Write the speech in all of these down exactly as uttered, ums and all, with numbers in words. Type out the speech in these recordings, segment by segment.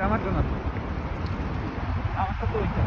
আমার জন্য আমারটা তো ওইটা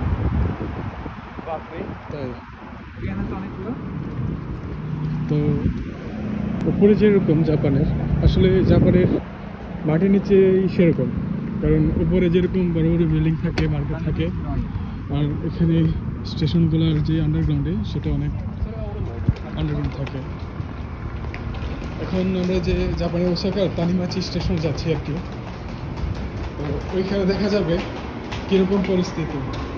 বাপরে তাই এখানে তো অনেকগুলো। তো উপরে যেরকম জাপানের, আসলে জাপানের মাটির নিচে সেরকম, কারণ উপরে যেরকম বড় বড় বিল্ডিং থাকে, মার্কেট থাকে, আর এখানে স্টেশনগুলোর যে আন্ডারগ্রাউন্ডে সেটা অনেক আন্ডারগ্রাউন্ড থাকে। এখন আমরা যে জাপানের ওসাকার তানিমাচি স্টেশন যাচ্ছি আর কি, তো ওইখানে দেখা যাবে কীরকম পরিস্থিতি।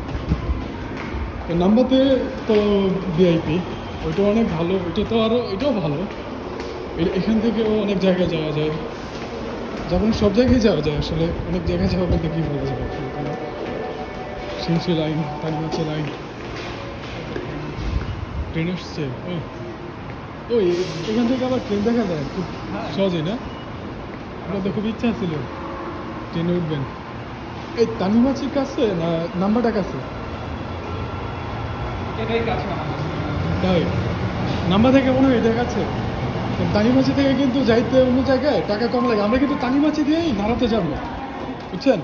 তো নাম্বাতে তো ভিআইপি, ওইটা অনেক ভালো, ওইটা তো আরও এটাও ভালো। এখান থেকেও অনেক জায়গায় যাওয়া যায়, যেমন সব জায়গায় যাওয়া যায় আসলে, অনেক জায়গায় যাওয়া বলতে কী বলা যাবে, শিনসি লাইন, তানিমাচি লাইন, ট্রেন আসছে। ওই এখান থেকে আবার ট্রেন দেখা যায় খুব সহজেই না? আমার তো খুব ইচ্ছা ছিল ট্রেনে উঠবেন। এই তানিমাচির কাছে না নাম্বারটা কাছে? এটাই কাছে আমাদের। তাই নাম্বার থেকে মনে হয় এটা কাছে। তানিমাচি থেকে কিন্তু যাইতে অন্য জায়গায় টাকা কম লাগে। আমরা কিন্তু তানিমাচি দিয়েই নাড়াতে যাবো, বুঝছেন?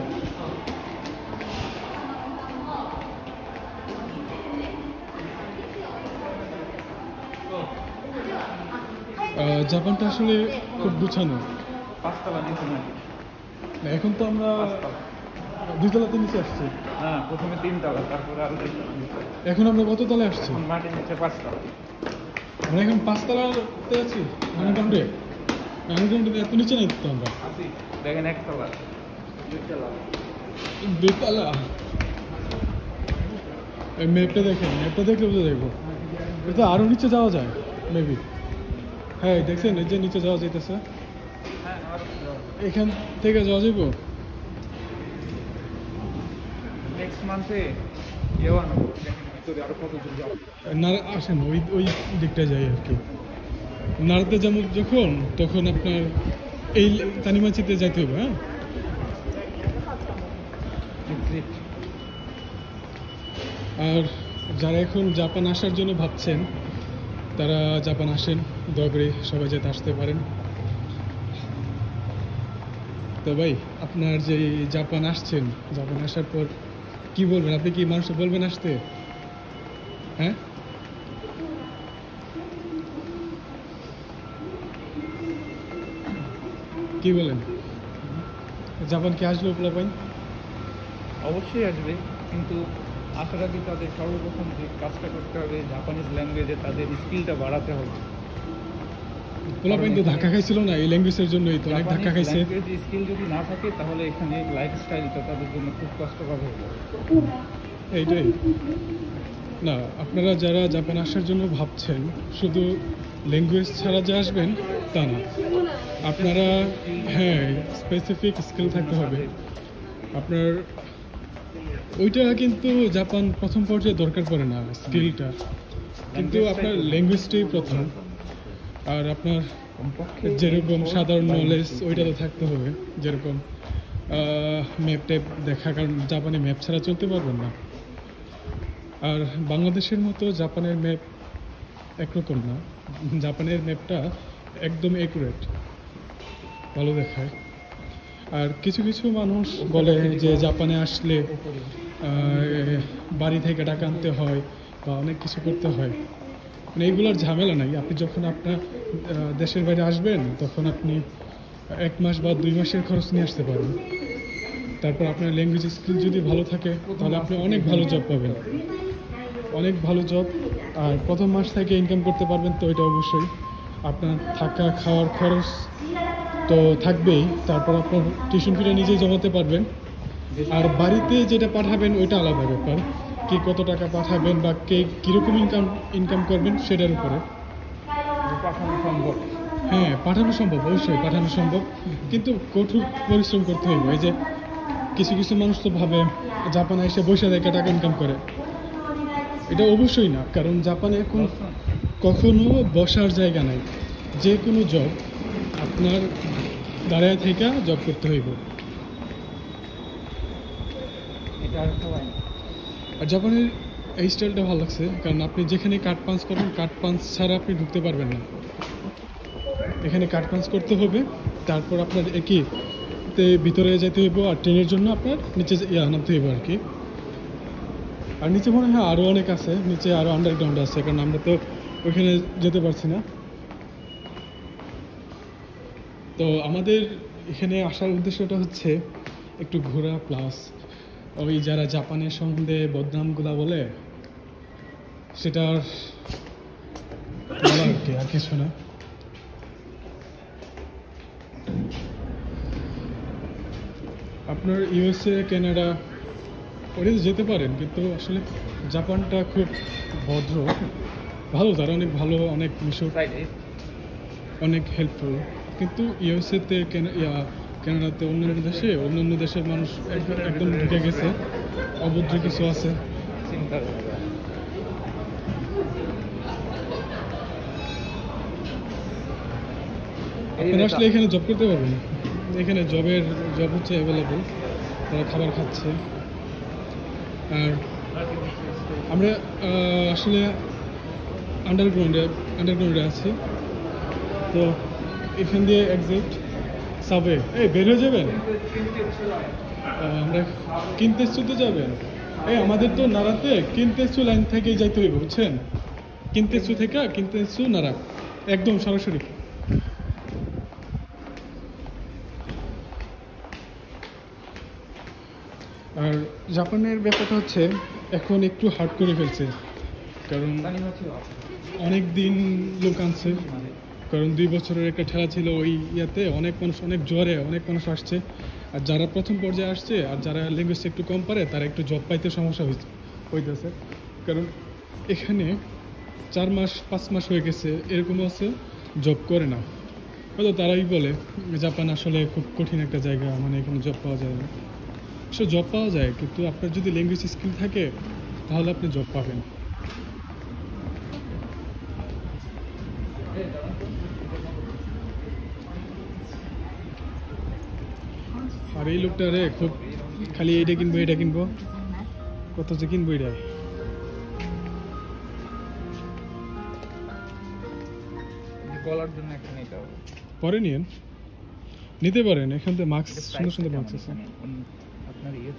জাপানটা আসলে খুব গুছানো। পাঁচতলা নিচে নাকি? না, এখন তো আমরা দুইতলাতে নিচে আসছি। হ্যাঁ, প্রথমে তিনতলা, তারপরে আরো তিনতলা। এখন আমরা কত তলায় আসছি? এখন মাটির নিচে পাঁচতলা। আমরা এখন পাঁচতলাতে আছি। আন্ডারগ্রাউন্ডে আন্ডারগ্রাউন্ডে এত নিচে নাই তো আমরা। আছি, দেখেন একতলা, দুইতলা। দুইতলা। এই ম্যাপটা দেখেন, ম্যাপটা দেখলে বুঝে যাবো। এটা আরো নিচে যাওয়া যায় মেবি। হ্যাঁ দেখছেন, এই যে নিচে যাওয়া যাইতেছে, এখান থেকে যাওয়া যাইব। নেক্সট মান্থে কেউ আনবো, ভিতরে আরো কতজন যাবো। না আসেন ওই ওই দিকটা যাই আর কি। নাড়াতে যাবো যখন, তখন আপনার এই তানিমাচিতে যাইতে হবে। হ্যাঁ, আর যারা এখন জাপান আসার জন্য ভাবছেন, তারা জাপান আসেন, দয়া করে সবাই যাতে আসতে পারেন। তো ভাই, আপনার যে জাপান আসছেন, জাপান আসার পর কি বলবেন? আপনি কি মানুষকে বলবেন আসতে? হ্যাঁ, কি বলেন? জাপান কি আসবে পোলাপাইন? অবশ্যই আসবে, কিন্তু আসার আগে তাদের সর্বপ্রথম যে কাজটা করতে হবে, জাপানিজ ল্যাঙ্গুয়েজে তাদের স্কিলটা বাড়াতে হবে। পোলাপাইন তো ধাক্কা খাইছিল না এই ল্যাঙ্গুয়েজের জন্যই, তো অনেক ধাক্কা খাইছে। ল্যাঙ্গুয়েজ স্কিল যদি না থাকে, তাহলে এখানে লাইফস্টাইলটা তাদের জন্য খুব কষ্টকর হয়ে যাবে। এইটাই না, আপনারা যারা জাপান আসার জন্য ভাবছেন, শুধু ল্যাঙ্গুয়েজ ছাড়া যে আসবেন তা না, আপনারা হ্যাঁ স্পেসিফিক স্কিল থাকতে হবে আপনার। ওইটা কিন্তু জাপান প্রথম পর্যায়ে দরকার পড়ে না স্কিলটা, কিন্তু আপনার ল্যাঙ্গুয়েজটাই প্রথম। আর আপনার যেরকম সাধারণ নলেজ ওইটা তো থাকতে হবে, যেরকম ম্যাপ ট্যাপ দেখা, কারণ জাপানে ম্যাপ ছাড়া চলতে পারবেন না। আর বাংলাদেশের মতো জাপানের ম্যাপ একরকম না, জাপানের ম্যাপটা একদম অ্যাকুরেট, ভালো দেখায়। আর কিছু কিছু মানুষ বলে যে জাপানে আসলে বাড়ি থেকে টাকা আনতে হয় বা অনেক কিছু করতে হয়, মানে এইগুলোর ঝামেলা নাই। আপনি যখন আপনার দেশের বাইরে আসবেন, তখন আপনি এক মাস বা দুই মাসের খরচ নিয়ে আসতে পারেন। তারপর আপনার ল্যাঙ্গুয়েজ স্কিল যদি ভালো থাকে, তাহলে আপনি অনেক ভালো জব পাবেন, অনেক ভালো জব। আর প্রথম মাস থেকে ইনকাম করতে পারবেন, তো এটা অবশ্যই। আপনার থাকা খাওয়ার খরচ তো থাকবেই, তারপর আপনার টিউশন ফিটা নিজেই জমাতে পারবেন। আর বাড়িতে যেটা পাঠাবেন ওইটা আলাদা ব্যাপার, কে কত টাকা পাঠাবেন বা কে কীরকম ইনকাম ইনকাম করবেন সেটার উপরে। পাঠানো সম্ভব, হ্যাঁ পাঠানো সম্ভব, অবশ্যই পাঠানো সম্ভব, কিন্তু কঠোর পরিশ্রম করতে হবে। এই যে কিছু কিছু মানুষ তো ভাবে জাপানে এসে বসে থেকে টাকা ইনকাম করে, এটা অবশ্যই না। কারণ জাপানে এখন কখনো বসার জায়গা নাই, যে কোনো জব আপনার দাঁড়ায় থেকে জব করতে হইব। আর জাপানের এই স্টাইলটা ভালো লাগছে, কারণ আপনি যেখানে কার্ড পাঞ্চ করবেন, কার্ড পাঞ্চ ছাড়া আপনি ঢুকতে পারবেন না। এখানে কার্ড পাঞ্চ করতে হবে, তারপর আপনার একই রাস্তে ভিতরে যেতে হইব, আর ট্রেনের জন্য আপনার নিচে ইয়া নামতে হইব আর কি। আর নিচে মনে হয় আরও অনেক আছে, নিচে আরও আন্ডারগ্রাউন্ড আছে, কারণ আমরা তো ওইখানে যেতে পারছি না। তো আমাদের এখানে আসার উদ্দেশ্যটা হচ্ছে একটু ঘোরা, প্লাস ওই যারা জাপানের সম্বন্ধে বদনামগুলা বলে সেটার বলা আর কি, আর কিছু না। আপনার ইউএসএ, কানাডা ওটাতে যেতে পারেন, কিন্তু আসলে জাপানটা খুব ভদ্র, ভালো, তারা অনেক ভালো, অনেক মিশর, অনেক হেল্পফুল। কিন্তু ইউএসএতে, কানাডাতে, অন্যান্য দেশে অন্যান্য দেশের মানুষ একদম একদম ঢুকে গেছে, অভদ্র কিছু আছে। আপনারা আসলে এখানে জব করতে পারবেন, এখানে জবের জব হচ্ছে অ্যাভেলেবেল, তারা খাবার খাচ্ছে। আর আমরা আসলে আন্ডারগ্রাউন্ডে আন্ডারগ্রাউন্ডে আছি, তো এখান দিয়ে এক্সিট সাবে, এই বের হয়ে যাবেন, আমরা কিনতেছু তো যাবেন, এই আমাদের তো নাড়াতে কিনতেছু লাইন থেকে যাইতে হইব, বুঝছেন? কিনতেছু থেকে কিনতেছু নাড়া একদম সরাসরি। আর জাপানের ব্যাপারটা হচ্ছে এখন একটু হার্ড করে ফেলছে, কারণ অনেক দিন লোক আনছে, কারণ দুই বছরের একটা ঠেলা ছিল ওই ইয়াতে, অনেক মানুষ, অনেক জ্বরে অনেক মানুষ আসছে। আর যারা প্রথম পর্যায়ে আসছে আর যারা ল্যাঙ্গুয়েজটা একটু কম পারে তারা একটু জব পাইতে সমস্যা হইতেছে, কারণ এখানে চার মাস পাঁচ মাস হয়ে গেছে এরকম আছে, জব করে না। হয়তো তারাই বলে জাপান আসলে খুব কঠিন একটা জায়গা, মানে এখানে জব পাওয়া যায় না। সে জব পাওয়া যায়, কিন্তু আপনার যদি ল্যাঙ্গুয়েজ স্কিল থাকে তাহলে আপনি জব পাবেন। আর এই লোকটা রে খুব খালি এইটা কিনবো এটা কিনবো, কত যে কিনবো এটা। গলার জন্য একটা নিতে হবে, পরে নিয়েন, নিতে পারেন, এখান থেকে মাস্ক, সুন্দর সুন্দর মাস্ক আছে। আপনার ইয়ে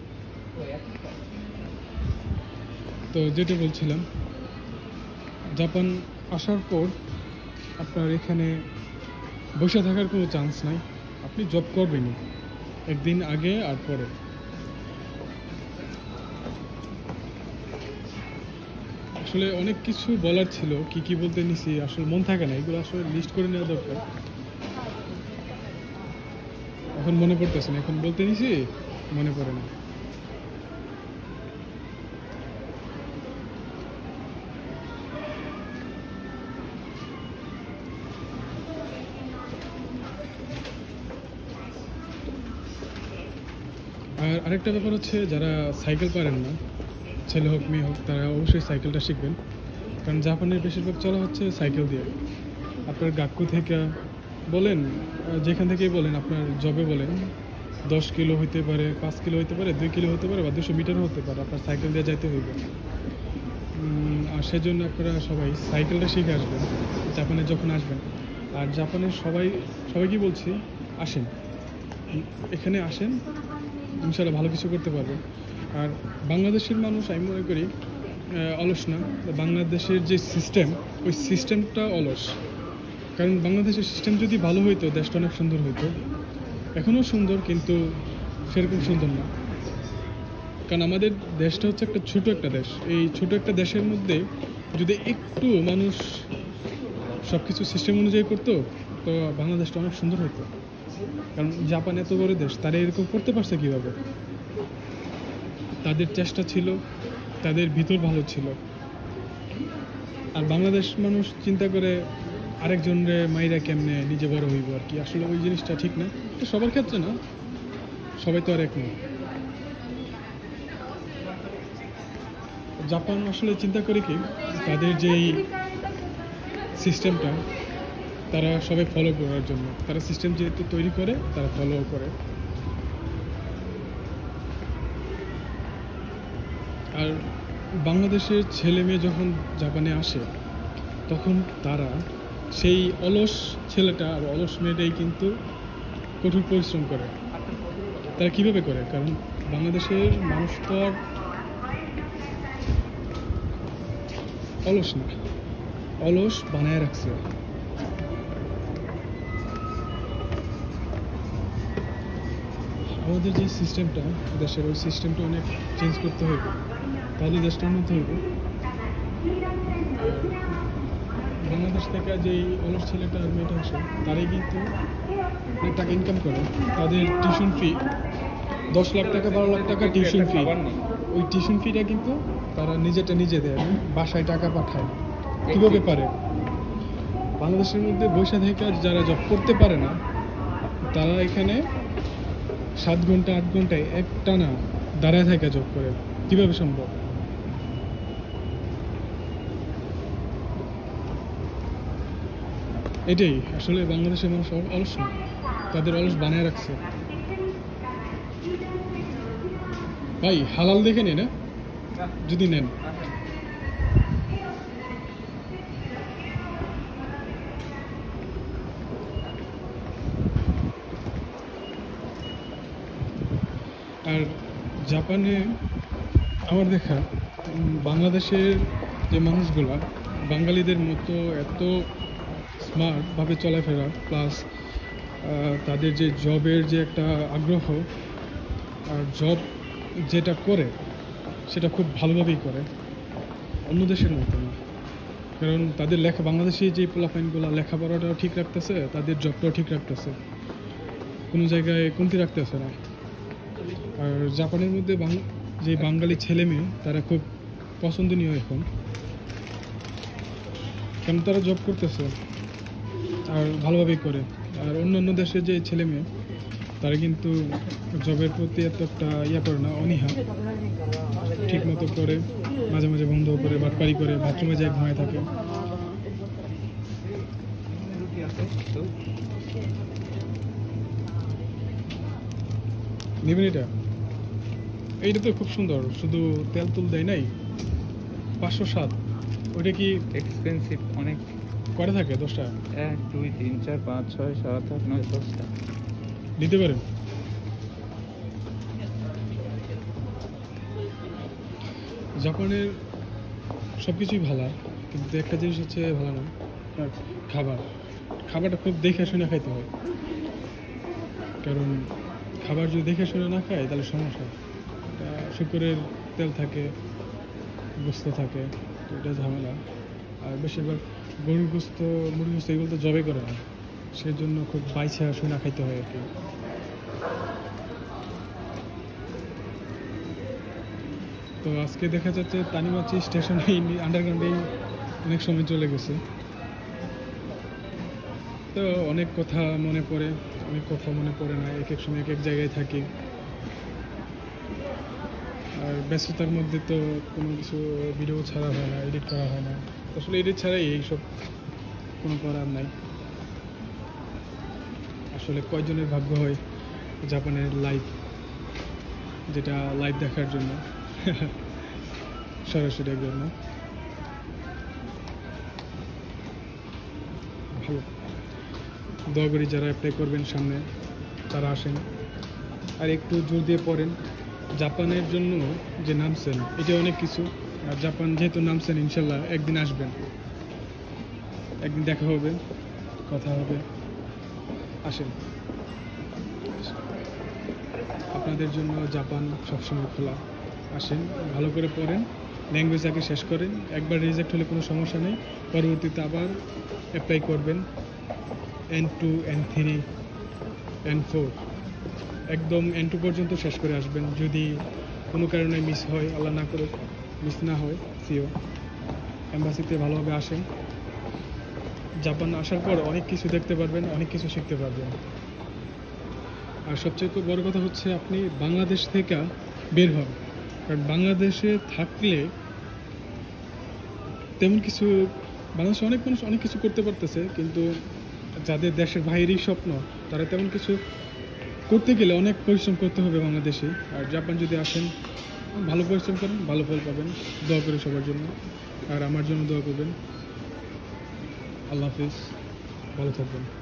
তো যেটা বলছিলাম, জাপান আসার পর আপনার এখানে বসে থাকার কোনো চান্স নাই, আপনি জব করবেনই একদিন আগে আর পরে। আসলে অনেক কিছু বলার ছিল, কি কি বলতে নিছি আসলে মন থাকে না, এগুলো আসলে লিস্ট করে নেওয়া দরকার, এখন মনে পড়তেছে না, এখন বলতে নিছি মনে পড়ে না। আর আরেকটা ব্যাপার হচ্ছে, যারা সাইকেল পারেন না, ছেলে হোক মেয়ে হোক, তারা অবশ্যই সাইকেলটা শিখবেন, কারণ জাপানের বেশিরভাগ চলা হচ্ছে সাইকেল দিয়ে। আপনার গাক্কু থেকে বলেন, যেখান থেকেই বলেন, আপনার জবে বলেন, দশ কিলো হইতে পারে, পাঁচ কিলো হইতে পারে, দুই কিলো হতে পারে, বা দুশো মিটারও হতে পারে, আপনার সাইকেল দিয়ে যাইতে হইবে। আর সেজন্য আপনারা সবাই সাইকেলটা শিখে আসবেন জাপানে যখন আসবেন। আর জাপানের সবাই সবাইকে বলছি, আসেন, এখানে আসেন, ইনশাআল্লাহ ভালো কিছু করতে পারবেন। আর বাংলাদেশের মানুষ আমি মনে করি অলস না, বাংলাদেশের যে সিস্টেম, ওই সিস্টেমটা অলস, কারণ বাংলাদেশের সিস্টেম যদি ভালো হইতো দেশটা অনেক সুন্দর হইতো, এখনও সুন্দর কিন্তু সেরকম সুন্দর না, কারণ আমাদের দেশটা হচ্ছে একটা ছোট একটা দেশ। এই ছোট একটা দেশের মধ্যে যদি একটু মানুষ সব কিছু সিস্টেম অনুযায়ী করতো তো বাংলাদেশটা অনেক সুন্দর হতো। কারণ জাপান এত বড় দেশ, তারা এরকম করতে পারছে কীভাবে? তাদের চেষ্টা ছিল, তাদের ভিতর ভালো ছিল। আর বাংলাদেশ মানুষ চিন্তা করে আরেকজনরে মাইরা কেমনে নিজে বড় হইব আর কি, আসলে ওই জিনিসটা ঠিক না। তো সবার ক্ষেত্রে না, সবাই তো আর এক না। জাপান আসলে চিন্তা করে কি, তাদের যেই সিস্টেমটা তারা সবাই ফলো করার জন্য, তারা সিস্টেম যেহেতু তৈরি করে তারা ফলো করে। আর বাংলাদেশের ছেলে মেয়ে যখন জাপানে আসে তখন তারা সেই অলস ছেলেটা আর অলস মেয়েটাই কিন্তু কঠোর পরিশ্রম করে। তারা কীভাবে করে? কারণ বাংলাদেশের মানুষ তো আর অলস না, অলস বানায় রাখছে। আমাদের যে সিস্টেমটা দেশের, ওই সিস্টেমটা অনেক চেঞ্জ করতে হবে, তাহলে দেশটা উন্নত হবে। বাংলাদেশ থেকে যেই অলস ছেলেটা আর মেয়েটা আসে, তারাই কিন্তু অনেক টাকা ইনকাম করে। তাদের টিউশন ফি দশ লাখ টাকা বারো লাখ টাকা টিউশন ফি, ওই টিউশন ফিটা কিন্তু তারা নিজেটা নিজে দেয়, বাসায় টাকা পাঠায়। কীভাবে পারে? বাংলাদেশের মধ্যে বৈশা থেকে যারা জব করতে পারে না, তারা এখানে সাত ঘন্টা আট ঘন্টায় একটানা দাঁড়ায় থাকে জব করে। কীভাবে সম্ভব? এটাই আসলে বাংলাদেশের মানুষ অলস না, তাদের অলস বানায় রাখছে। ভাই হালাল দেখে নিন, যদি নেন। আর জাপানে আমার দেখা বাংলাদেশের যে মানুষগুলা বাঙালিদের মতো এত স্মার্টভাবে চলাফেরা, প্লাস তাদের যে জবের যে একটা আগ্রহ, আর জব যেটা করে সেটা খুব ভালোভাবেই করে, অন্য দেশের মতো না। কারণ তাদের লেখা, বাংলাদেশি যে পোলাপাইনগুলো লেখাপড়াটাও ঠিক রাখতেছে, তাদের জবটাও ঠিক রাখতেছে, কোনো জায়গায় কমতি রাখতেছে না। আর জাপানের মধ্যে যে বাঙালি ছেলে মেয়ে, তারা খুব পছন্দনীয় এখন, কারণ তারা জব করতেছে আর ভালোভাবেই করে। আর অন্য অন্য দেশের যে ছেলে মেয়ে, তারা কিন্তু জবের প্রতি এত একটা ইয়া করে না, অনীহা, ঠিক মতো করে, মাঝে মাঝে বন্ধ করে, বাটপারি করে, বাথরুমে যায় ঘুমায় থাকে। নেবেন এটা? এইটা তো খুব সুন্দর, শুধু তেল তুল দেয় নাই, পাঁচশো সাত। ওইটা কি এক্সপেন্সিভ অনেক? কয়টা থাকে? দশটা? এক দুই তিন চার পাঁচ ছয় সাত আট নয় দশটা দিতে পারেন। জাপানের সব কিছুই ভালো, কিন্তু একটা জিনিস হচ্ছে ভালো না, খাবার। খাবারটা খুব দেখে শুনে খাইতে হয়, কারণ খাবার যদি দেখে শুনে না খায় তাহলে সমস্যা। শুকরের তেল থাকে, গোস্ত থাকে, তো এটা ঝামেলা। আর বেশিরভাগ গরুর গোস্ত, মুরগির গোস্ত এগুলো তো জবে করে না, সেই জন্য খুব বাইছা শুনে খাইতে হয় আর কি। তো আজকে দেখা যাচ্ছে তানিমাচি স্টেশনে আন্ডারগ্রাউন্ডেই অনেক সময় চলে গেছে। তো অনেক কথা মনে পড়ে, অনেক কথা মনে পড়ে না, এক এক সময় এক এক জায়গায় থাকি। আর ব্যস্ততার মধ্যে তো কোনো কিছু ভিডিও ছাড়া হয় না, এডিট করা হয় না। আসলে এডিট ছাড়াই এইসব কোনো করার নাই। আসলে কয়জনের ভাগ্য হয় জাপানের লাইভ, যেটা লাইভ দেখার জন্য সরাসরি একজন না। ভালো, দয়া করি যারা অ্যাপ্লাই করবেন সামনে, তারা আসেন আর একটু জোর দিয়ে পড়েন। জাপানের জন্য যে নামছেন, এটা অনেক কিছু। আর জাপান যেহেতু নামছেন, ইনশাল্লাহ একদিন আসবেন, একদিন দেখা হবে, কথা হবে। আসেন, আপনাদের জন্য জাপান সবসময় খোলা। আসেন, ভালো করে পড়েন, ল্যাঙ্গুয়েজ আগে শেষ করেন। একবার রিজেক্ট হলে কোনো সমস্যা নেই, পরবর্তীতে আবার অ্যাপ্লাই করবেন। N two, N three, N four, একদম এন টু পর্যন্ত শেষ করে আসবেন। যদি কোনো কারণে মিস হয়, আল্লাহ না করে মিস না হয়, সিও এম্বাসিতে ভালোভাবে আসেন। জাপান আসার পর অনেক কিছু দেখতে পারবেন, অনেক কিছু শিখতে পারবেন। আর সবচেয়ে বড় কথা হচ্ছে আপনি বাংলাদেশ থেকে বের হন, কারণ বাংলাদেশে থাকলে তেমন কিছু, বাংলাদেশে অনেক মানুষ অনেক কিছু করতে পারতেছে, কিন্তু যাদের দেশের বাইরেই স্বপ্ন, তারা তেমন কিছু করতে গেলে অনেক পরিশ্রম করতে হবে বাংলাদেশে। আর জাপান যদি আসেন, ভালো পরিশ্রম করেন, ভালো ফল পাবেন। দোয়া করে সবার জন্য, আর আমার জন্য দোয়া করবেন। আল্লাহ হাফিজ, ভালো থাকবেন।